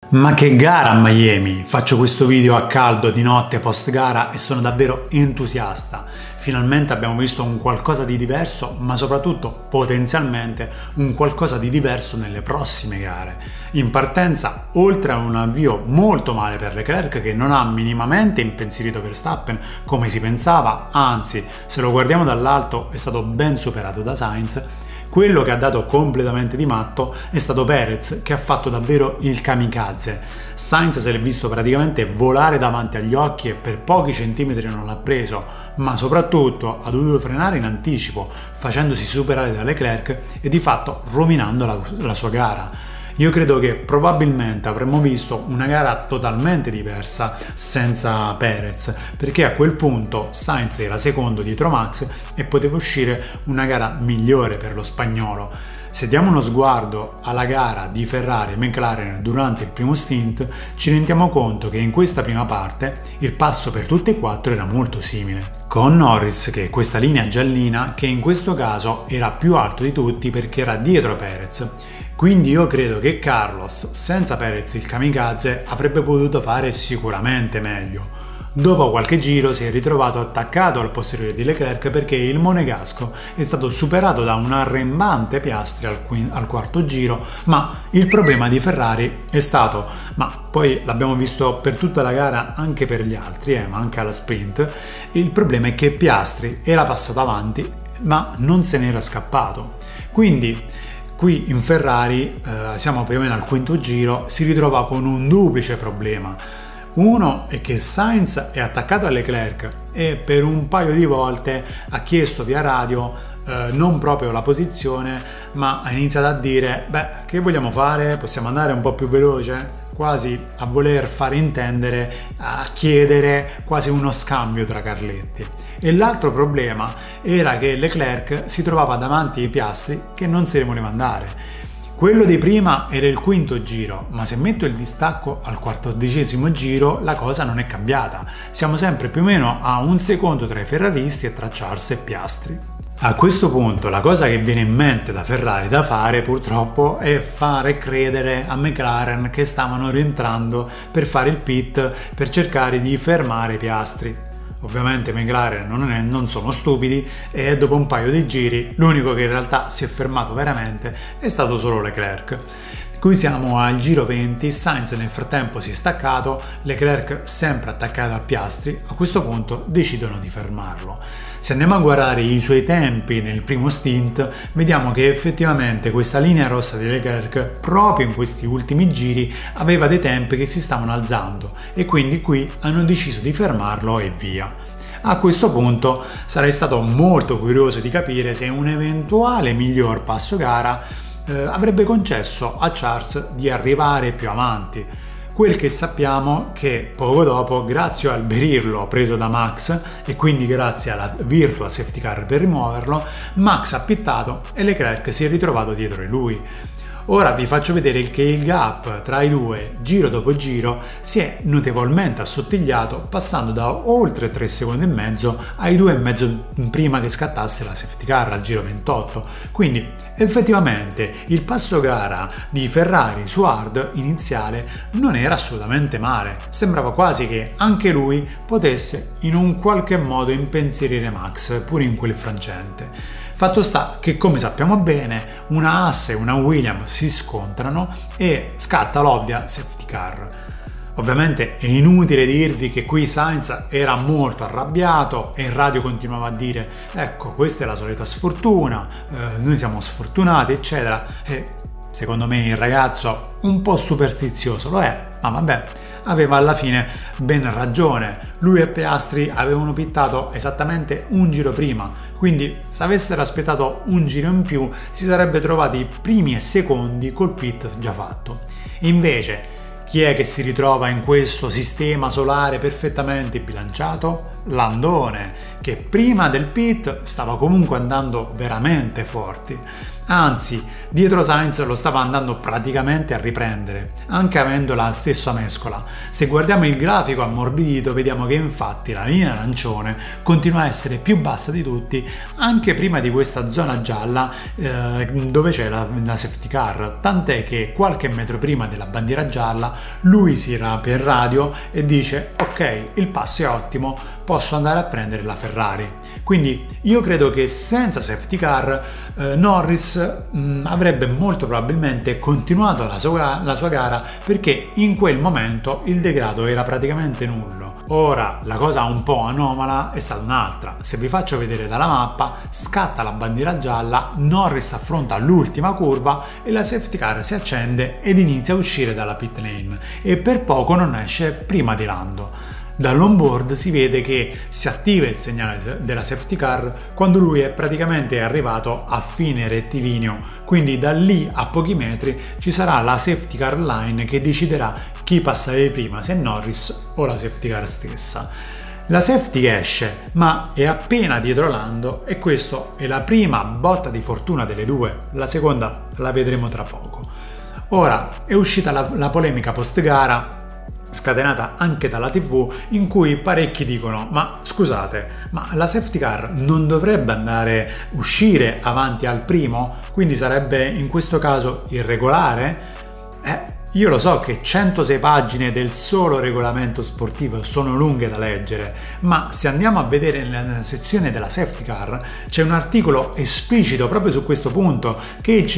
Ma che gara a Miami! Faccio questo video a caldo di notte post gara e sono davvero entusiasta. Finalmente abbiamo visto un qualcosa di diverso, ma soprattutto potenzialmente un qualcosa di diverso nelle prossime gare. In partenza, oltre a un avvio molto male per Leclerc che non ha minimamente impensierito Verstappen come si pensava, anzi, se lo guardiamo dall'alto è stato ben superato da Sainz. Quello che ha dato completamente di matto è stato Perez, che ha fatto davvero il kamikaze. Sainz se l'è visto praticamente volare davanti agli occhi e per pochi centimetri non l'ha preso, ma soprattutto ha dovuto frenare in anticipo, facendosi superare da Leclerc e di fatto rovinando la sua gara. Io credo che probabilmente avremmo visto una gara totalmente diversa senza Perez, perché a quel punto Sainz era secondo dietro Max e poteva uscire una gara migliore per lo spagnolo. Se diamo uno sguardo alla gara di Ferrari e McLaren durante il primo stint, ci rendiamo conto che in questa prima parte il passo per tutte e quattro era molto simile. Con Norris, che è questa linea giallina, che in questo caso era più alto di tutti perché era dietro Perez. Quindi io credo che Carlos, senza Perez il kamikaze, avrebbe potuto fare sicuramente meglio. Dopo qualche giro si è ritrovato attaccato al posteriore di Leclerc perché il monegasco è stato superato da un arrembante Piastri al quarto giro, ma il problema di Ferrari è stato, ma poi l'abbiamo visto per tutta la gara anche per gli altri, ma anche alla sprint, il problema è che Piastri era passato avanti ma non se n'era scappato. Quindi qui in Ferrari, siamo più o meno al quinto giro, si ritrova con un duplice problema. Uno è che Sainz è attaccato a Leclerc e per un paio di volte ha chiesto via radio non proprio la posizione, ma ha iniziato a dire: beh, che vogliamo fare? Possiamo andare un po' più veloce? Quasi a voler fare intendere, a chiedere quasi uno scambio tra Carletti. E l'altro problema era che Leclerc si trovava davanti ai Piastri che non se ne voleva andare. Quello di prima era il quinto giro, ma se metto il distacco al 14° giro la cosa non è cambiata. Siamo sempre più o meno a un secondo tra i ferraristi e tra Charles e Piastri. A questo punto la cosa che viene in mente da Ferrari da fare purtroppo è fare credere a McLaren che stavano rientrando per fare il pit per cercare di fermare i Piastri. Ovviamente McLaren non sono stupidi e dopo un paio di giri l'unico che in realtà si è fermato veramente è stato solo Leclerc. Qui siamo al giro 20, Sainz nel frattempo si è staccato, Leclerc sempre attaccato a Piastri, a questo punto decidono di fermarlo. Se andiamo a guardare i suoi tempi nel primo stint, vediamo che effettivamente questa linea rossa di Leclerc proprio in questi ultimi giri aveva dei tempi che si stavano alzando e quindi qui hanno deciso di fermarlo e via. A questo punto sarei stato molto curioso di capire se un eventuale miglior passo gara avrebbe concesso a Charles di arrivare più avanti. Quel che sappiamo che poco dopo, grazie al berirlo preso da Max e quindi grazie alla virtual safety car per rimuoverlo, Max ha pittato e Leclerc si è ritrovato dietro di lui. Ora vi faccio vedere che il gap tra i due, giro dopo giro, si è notevolmente assottigliato, passando da oltre 3 secondi e mezzo ai 2,5 prima che scattasse la safety car al giro 28. Quindi effettivamente il passo gara di Ferrari su hard iniziale non era assolutamente male. Sembrava quasi che anche lui potesse in un qualche modo impensierire Max pure in quel frangente. Fatto sta che, come sappiamo bene, una Haas e una Williams si scontrano e scatta l'ovvia safety car. Ovviamente è inutile dirvi che qui Sainz era molto arrabbiato e in radio continuava a dire: ecco, questa è la solita sfortuna, noi siamo sfortunati, eccetera. E secondo me il ragazzo un po' superstizioso lo è, ma vabbè, aveva alla fine ben ragione. Lui e Piastri avevano pittato esattamente un giro prima, quindi se avessero aspettato un giro in più si sarebbe trovati primi e secondi col pit già fatto. Invece chi è che si ritrova in questo sistema solare perfettamente bilanciato? Landone, che prima del pit stava comunque andando veramente forti. Anzi, dietro Sainz lo stava andando praticamente a riprendere, anche avendo la stessa mescola. Se guardiamo il grafico ammorbidito, vediamo che infatti la linea arancione continua a essere più bassa di tutti, anche prima di questa zona gialla dove c'è la safety car, tant'è che qualche metro prima della bandiera gialla lui si rapre in radio e dice: ok, il passo è ottimo, posso andare a prendere la Ferrari. Quindi io credo che senza safety car Norris avrebbe molto probabilmente continuato la sua gara, perché in quel momento il degrado era praticamente nullo. Ora la cosa un po' anomala è stata un'altra. Se vi faccio vedere dalla mappa, scatta la bandiera gialla, Norris affronta l'ultima curva e la safety car si accende ed inizia a uscire dalla pit lane e per poco non esce prima di Lando. Dall'onboard si vede che si attiva il segnale della safety car quando lui è praticamente arrivato a fine rettilineo, quindi da lì a pochi metri ci sarà la safety car line che deciderà chi passare prima, se Norris o la safety car stessa. La safety esce, ma è appena dietro Lando e questa è la prima botta di fortuna delle due, la seconda la vedremo tra poco. Ora è uscita la polemica post gara, scatenata anche dalla TV, in cui parecchi dicono: ma scusate, ma la safety car non dovrebbe uscire avanti al primo? Quindi sarebbe in questo caso irregolare? Io lo so che 106 pagine del solo regolamento sportivo sono lunghe da leggere, ma se andiamo a vedere nella sezione della safety car c'è un articolo esplicito proprio su questo punto, che è il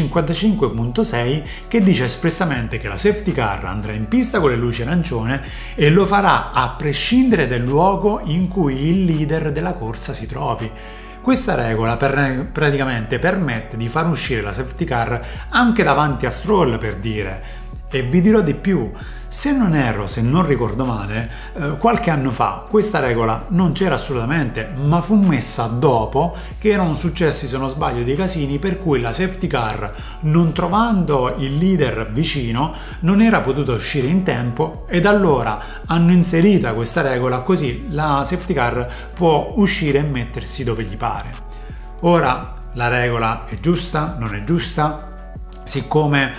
55.6, che dice espressamente che la safety car andrà in pista con le luci arancione e lo farà a prescindere dal luogo in cui il leader della corsa si trovi. Questa regola praticamente permette di far uscire la safety car anche davanti a Stroll, per dire. E vi dirò di più, se non ricordo male, qualche anno fa questa regola non c'era assolutamente, ma fu messa dopo che erano successi, se non sbaglio, dei casini per cui la safety car, non trovando il leader vicino, non era potuta uscire in tempo, ed allora hanno inserita questa regola, così la safety car può uscire e mettersi dove gli pare. Ora, la regola è giusta? Non è giusta? Siccome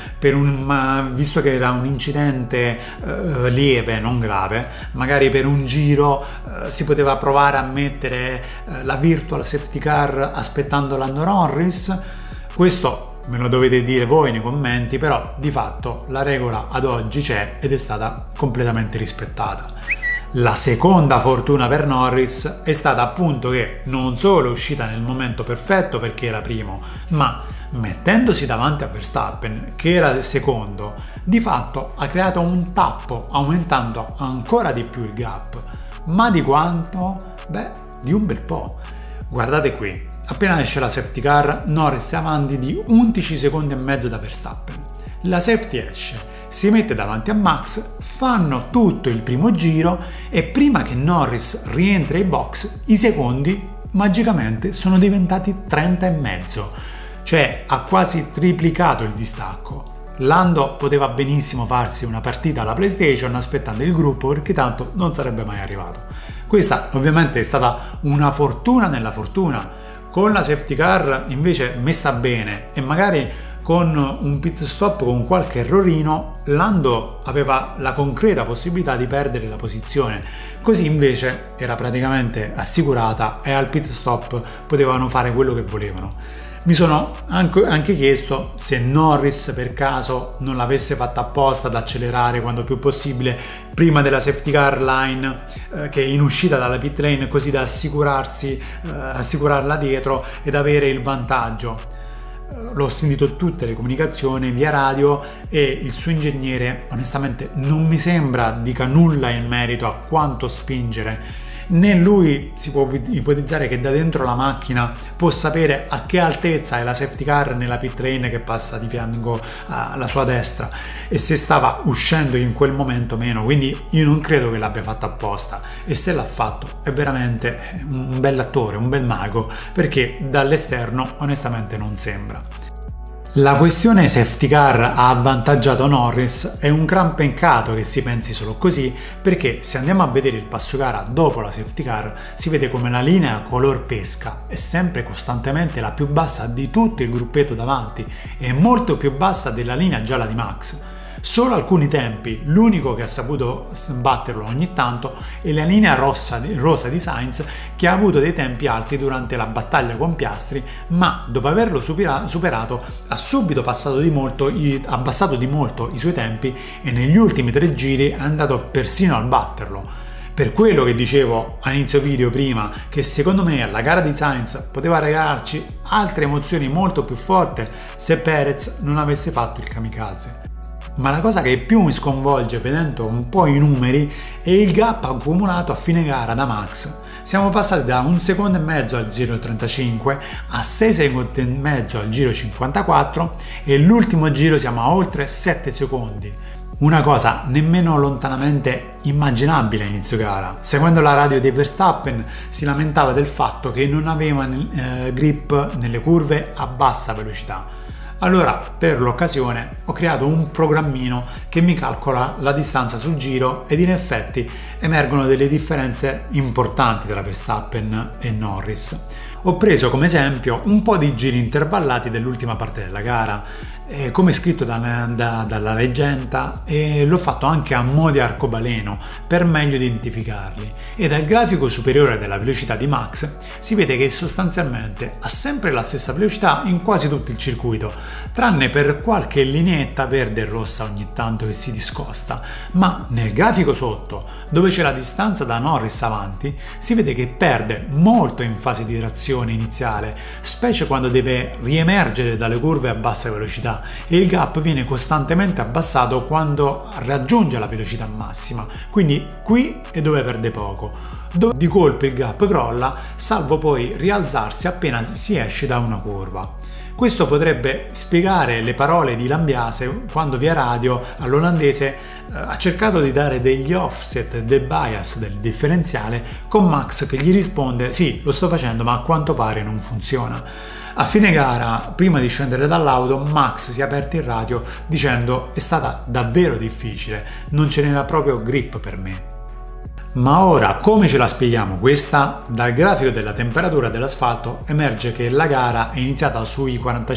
visto che era un incidente lieve, non grave, magari per un giro si poteva provare a mettere la virtual safety car aspettando Lando Norris, questo me lo dovete dire voi nei commenti, però di fatto la regola ad oggi c'è ed è stata completamente rispettata. La seconda fortuna per Norris è stata appunto che non solo è uscita nel momento perfetto perché era primo, ma mettendosi davanti a Verstappen, che era il secondo, di fatto ha creato un tappo, aumentando ancora di più il gap. Ma di quanto? Beh, di un bel po'. Guardate qui, appena esce la safety car, Norris è avanti di 11 secondi e mezzo da Verstappen. La safety esce, si mette davanti a Max, fanno tutto il primo giro e prima che Norris rientri ai box i secondi magicamente sono diventati 30 e mezzo, cioè ha quasi triplicato il distacco. Lando poteva benissimo farsi una partita alla PlayStation aspettando il gruppo, perché tanto non sarebbe mai arrivato. Questa ovviamente è stata una fortuna nella fortuna. Con la safety car invece messa bene e magari con un pit stop con qualche errorino, Lando aveva la concreta possibilità di perdere la posizione, così invece era praticamente assicurata e al pit stop potevano fare quello che volevano. Mi sono anche chiesto se Norris per caso non l'avesse fatta apposta ad accelerare quando più possibile prima della safety car line che è in uscita dalla pit lane, così da assicurarla dietro ed avere il vantaggio. L'ho sentito tutte le comunicazioni via radio e il suo ingegnere onestamente non mi sembra dica nulla in merito a quanto spingere, né lui si può ipotizzare che da dentro la macchina può sapere a che altezza è la safety car nella pit lane che passa di fianco alla sua destra e se stava uscendo in quel momento meno, quindi io non credo che l'abbia fatto apposta, e se l'ha fatto è veramente un bell'attore, un bel mago, perché dall'esterno onestamente non sembra. La questione safety car ha avvantaggiato Norris è un gran peccato che si pensi solo così, perché se andiamo a vedere il passo gara dopo la safety car si vede come la linea color pesca è sempre costantemente la più bassa di tutto il gruppetto davanti e molto più bassa della linea gialla di Max. Solo alcuni tempi, l'unico che ha saputo batterlo ogni tanto è la linea rosa di Sainz, che ha avuto dei tempi alti durante la battaglia con Piastri, ma dopo averlo superato ha subito abbassato di molto i suoi tempi e negli ultimi 3 giri è andato persino a batterlo. Per quello che dicevo a inizio video prima, che secondo me la gara di Sainz poteva regalarci altre emozioni molto più forti se Perez non avesse fatto il kamikaze. Ma la cosa che più mi sconvolge vedendo un po' i numeri è il gap accumulato a fine gara da Max. Siamo passati da 1,5 secondi al giro 35 a 6,5 secondi al giro 54 e l'ultimo giro siamo a oltre 7 secondi. Una cosa nemmeno lontanamente immaginabile a inizio gara. Seguendo la radio di Verstappen si lamentava del fatto che non aveva grip nelle curve a bassa velocità. Allora, per l'occasione, ho creato un programmino che mi calcola la distanza sul giro ed in effetti emergono delle differenze importanti tra Verstappen e Norris. Ho preso come esempio un po' di giri intervallati dell'ultima parte della gara, come scritto dalla leggenda, e l'ho fatto anche a mo' di arcobaleno per meglio identificarli. E dal grafico superiore della velocità di Max si vede che sostanzialmente ha sempre la stessa velocità in quasi tutto il circuito, tranne per qualche lineetta verde e rossa ogni tanto che si discosta, ma nel grafico sotto, dove c'è la distanza da Norris avanti, si vede che perde molto in fase di trazione iniziale, specie quando deve riemergere dalle curve a bassa velocità, e il gap viene costantemente abbassato quando raggiunge la velocità massima, quindi qui è dove perde poco, dove di colpo il gap crolla, salvo poi rialzarsi appena si esce da una curva. Questo potrebbe spiegare le parole di Lambiase quando via radio all'olandese ha cercato di dare degli offset del bias del differenziale, con Max che gli risponde: sì, lo sto facendo ma a quanto pare non funziona. A fine gara, prima di scendere dall'auto, Max si è aperto in radio dicendo: è stata davvero difficile, non ce n'era proprio grip per me. Ma ora, come ce la spieghiamo questa? Dal grafico della temperatura dell'asfalto emerge che la gara è iniziata sui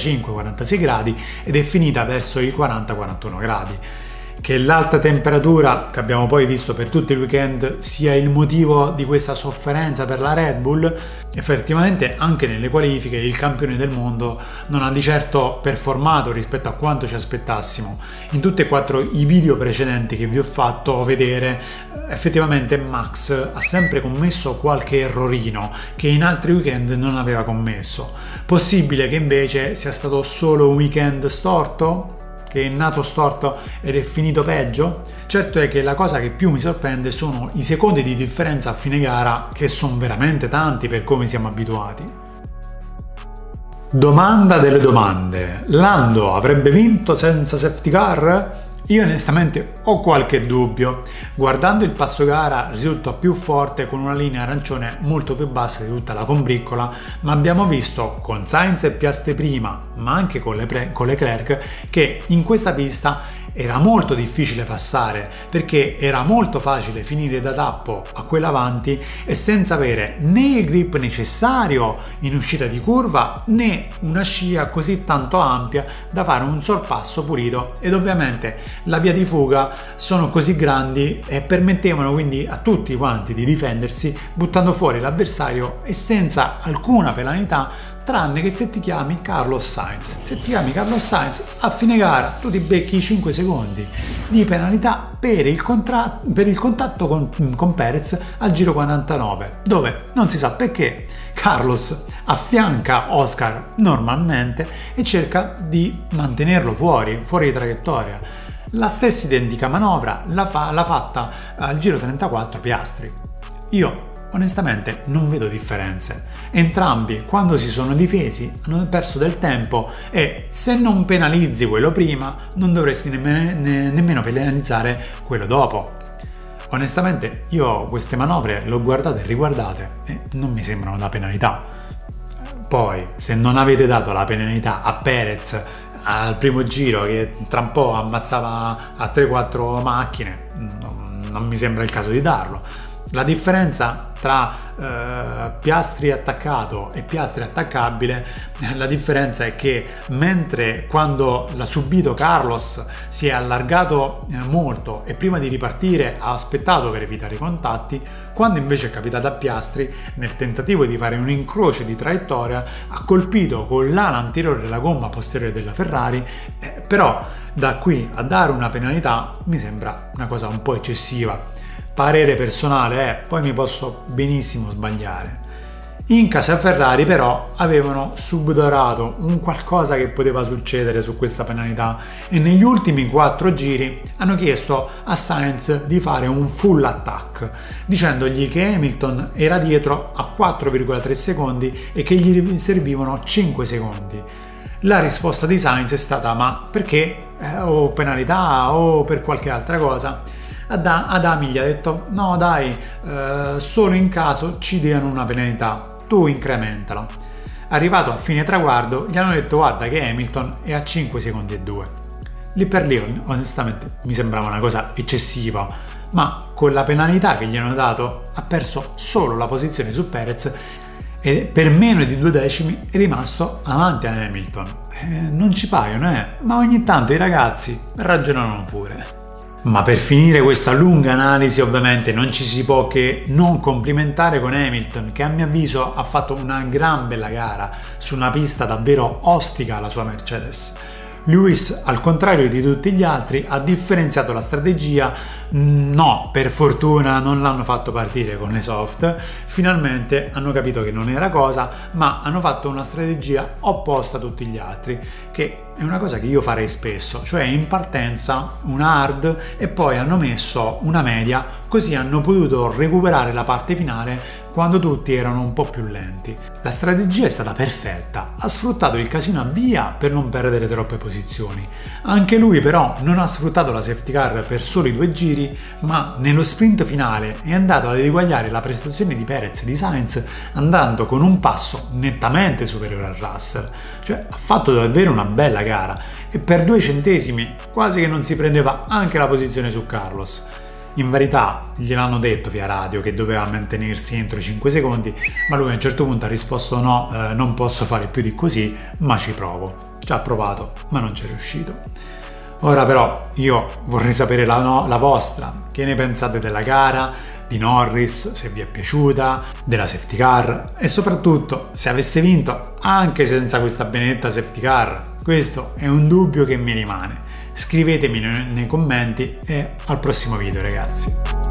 45-46 gradi ed è finita verso i 40-41 gradi. Che l'alta temperatura, che abbiamo poi visto per tutto il weekend, sia il motivo di questa sofferenza per la Red Bull, effettivamente anche nelle qualifiche il campione del mondo non ha di certo performato rispetto a quanto ci aspettassimo. In tutti e 4 i video precedenti che vi ho fatto vedere, effettivamente Max ha sempre commesso qualche errorino che in altri weekend non aveva commesso. Possibile che invece sia stato solo un weekend storto? Che è nato storto ed è finito peggio? Certo è che la cosa che più mi sorprende sono i secondi di differenza a fine gara, che sono veramente tanti per come siamo abituati. Domanda delle domande: Lando avrebbe vinto senza safety car? Io onestamente ho qualche dubbio. Guardando il passo gara risulta più forte con una linea arancione molto più bassa di tutta la combriccola, ma abbiamo visto con Sainz e Piastri prima, ma anche con Leclerc, che in questa pista era molto difficile passare, perché era molto facile finire da tappo a quella avanti e senza avere né il grip necessario in uscita di curva né una scia così tanto ampia da fare un sorpasso pulito, ed ovviamente la via di fuga sono così grandi e permettevano quindi a tutti quanti di difendersi buttando fuori l'avversario e senza alcuna penalità, tranne che se ti chiami Carlos Sainz. Se ti chiami Carlos Sainz, a fine gara tu ti becchi 5 secondi di penalità per il contatto con Perez al giro 49, dove non si sa perché Carlos affianca Oscar normalmente e cerca di mantenerlo fuori di traiettoria. La stessa identica manovra l'ha fatta al giro 34 Piastri. Io onestamente non vedo differenze. Entrambi, quando si sono difesi, hanno perso del tempo e se non penalizzi quello prima, non dovresti nemmeno penalizzare quello dopo. Onestamente io queste manovre le ho guardate e riguardate e non mi sembrano da penalità. Poi, se non avete dato la penalità a Perez al primo giro, che tra un po' ammazzava a 3-4 macchine, non mi sembra il caso di darlo. La differenza tra Piastri attaccato e Piastri attaccabile, la differenza è che mentre quando l'ha subito Carlos si è allargato molto e prima di ripartire ha aspettato per evitare i contatti, quando invece è capitato a Piastri, nel tentativo di fare un incrocio di traiettoria, ha colpito con l'ala anteriore della gomma posteriore della Ferrari, però da qui a dare una penalità mi sembra una cosa un po' eccessiva. Parere personale, poi mi posso benissimo sbagliare. In casa Ferrari però avevano subdorato un qualcosa che poteva succedere su questa penalità e negli ultimi 4 giri hanno chiesto a Sainz di fare un full attack, dicendogli che Hamilton era dietro a 4,3 secondi e che gli servivano 5 secondi. La risposta di Sainz è stata: ma perché? O penalità o per qualche altra cosa? Adami gli ha detto: no dai, solo in caso ci diano una penalità, tu incrementala. Arrivato a fine traguardo gli hanno detto: guarda che Hamilton è a 5 secondi e 2. Lì per lì onestamente mi sembrava una cosa eccessiva, ma con la penalità che gli hanno dato ha perso solo la posizione su Perez e per meno di 2 decimi è rimasto avanti a Hamilton. Non ci paiono, ma ogni tanto i ragazzi ragionano pure. Ma per finire questa lunga analisi ovviamente non ci si può che non complimentare con Hamilton, che a mio avviso ha fatto una gran bella gara su una pista davvero ostica alla sua Mercedes. Lewis, al contrario di tutti gli altri, ha differenziato la strategia. No, per fortuna non l'hanno fatto partire con le soft, finalmente hanno capito che non era cosa, ma hanno fatto una strategia opposta a tutti gli altri, che è una cosa che io farei spesso, cioè in partenza una hard e poi hanno messo una media, così hanno potuto recuperare la parte finale quando tutti erano un po' più lenti. La strategia è stata perfetta, ha sfruttato il casino a via per non perdere troppe posizioni. Anche lui però non ha sfruttato la safety car per soli 2 giri, ma nello sprint finale è andato ad eguagliare la prestazione di Perez e di Sainz andando con un passo nettamente superiore a Russell. Cioè ha fatto davvero una bella gara e per 2 centesimi quasi che non si prendeva anche la posizione su Carlos. In verità gliel'hanno detto via radio che doveva mantenersi entro i 5 secondi, ma lui a un certo punto ha risposto: no, non posso fare più di così, ma ci provo. Ci ha provato, ma non ci è riuscito. Ora però io vorrei sapere la vostra, che ne pensate della gara, di Norris, se vi è piaciuta, della safety car e soprattutto se avesse vinto anche senza questa benedetta safety car. Questo è un dubbio che mi rimane. Scrivetemi nei commenti e al prossimo video, ragazzi.